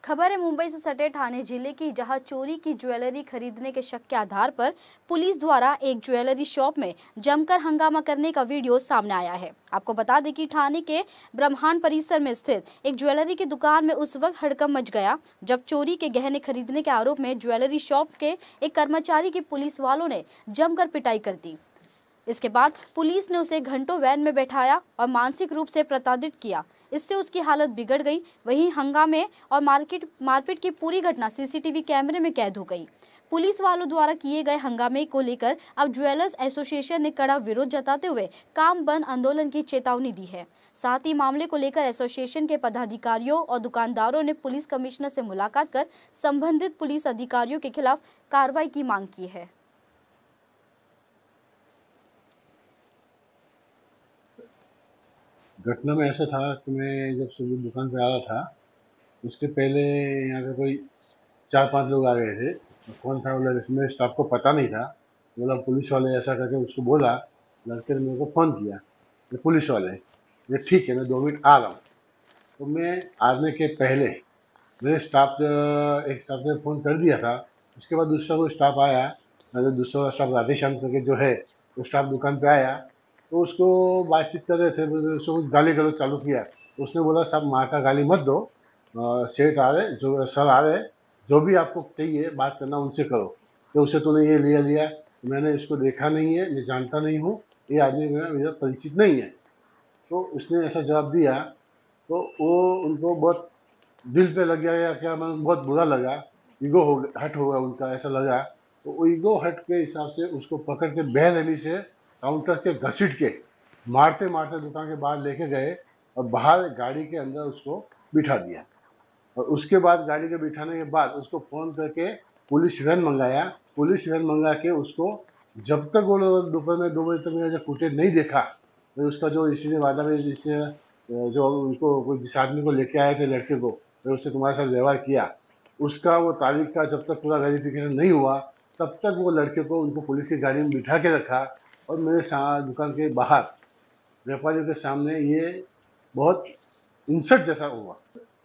खबर है मुंबई से सटे ठाणे जिले की, जहां चोरी की ज्वेलरी खरीदने के शक के आधार पर पुलिस द्वारा एक ज्वेलरी शॉप में जमकर हंगामा करने का वीडियो सामने आया है। आपको बता दें कि ठाणे के ब्रह्मांड परिसर में स्थित एक ज्वेलरी की दुकान में उस वक्त हड़कंप मच गया जब चोरी के गहने खरीदने के आरोप में ज्वेलरी शॉप के एक कर्मचारी की पुलिस वालों ने जमकर पिटाई कर दी। इसके बाद पुलिस ने उसे घंटों वैन में बैठाया और मानसिक रूप से प्रताड़ित किया। इससे उसकी हालत बिगड़ गई। वहीं हंगामे और मारपीट की पूरी घटना सीसीटीवी कैमरे में कैद हो गई। पुलिस वालों द्वारा किए गए हंगामे को लेकर अब ज्वेलर्स एसोसिएशन ने कड़ा विरोध जताते हुए काम बंद आंदोलन की चेतावनी दी है। साथ ही मामले को लेकर एसोसिएशन के पदाधिकारियों और दुकानदारों ने पुलिस कमिश्नर से मुलाकात कर संबंधित पुलिस अधिकारियों के खिलाफ कार्रवाई की मांग की है। घटना में ऐसा था कि मैं जब सुबह दुकान पे आ रहा था, उसके पहले यहाँ पे कोई 4-5 लोग आ गए थे। कौन था वो लड़के, मेरे स्टाफ को पता नहीं था। बोला पुलिस वाले, ऐसा करके उसको बोला। लड़के ने मेरे को फ़ोन किया, ये पुलिस वाले। ये ठीक है, मैं 2 मिनट आ रहा हूँ। तो मैं आने के पहले मेरे एक स्टाफ ने फ़ोन कर दिया था। उसके बाद दूसरा कोई स्टाफ आया, दूसरा स्टाफ राधेश्याम करके जो है, वो स्टाफ दुकान पे आया। तो उसको बातचीत कर रहे थे, तो उसको गाली गलौज चालू किया। तो उसने बोला साहब माँ का गाली मत दो, सेठ आ रहे, जो सर आ रहे, जो भी आपको चाहिए बात करना उनसे करो। तो उससे तूने ये लिया लिया, तो मैंने इसको देखा नहीं है, मैं जानता नहीं हूँ, ये आदमी मेरा परिचित नहीं है। तो उसने ऐसा जवाब दिया। तो वो उनको बहुत दिल पे लग गया या क्या, मतलब बहुत बुरा लगा। ईगो हट हो गया उनका, ऐसा लगा। तो वो ईगो हट के हिसाब से उसको पकड़ के बेरहमी से काउंटर के घसीट के मारते मारते दुकान के बाहर लेके गए और बाहर गाड़ी के अंदर उसको बिठा दिया। और उसके बाद गाड़ी के बिठाने के बाद उसको फ़ोन करके पुलिस वैन मंगाया। पुलिस वैन मंगा के उसको, जब तक वो लोग दोपहर में 2 बजे तक मेरा जब फुटेज नहीं देखा, तो उसका जो इसने वादा में जिसने जो उनको जिस आदमी को लेके आए थे लड़के को, फिर उसने तुम्हारे साथ व्यवहार किया, उसका वो तारीख का जब तक पूरा वेरिफिकेशन नहीं हुआ, तब तक वो लड़के को उनको पुलिस की गाड़ी में बिठा के रखा। और मेरे दुकान के बाहर व्यापारियों के सामने ये बहुत इंसल्ट जैसा हुआ।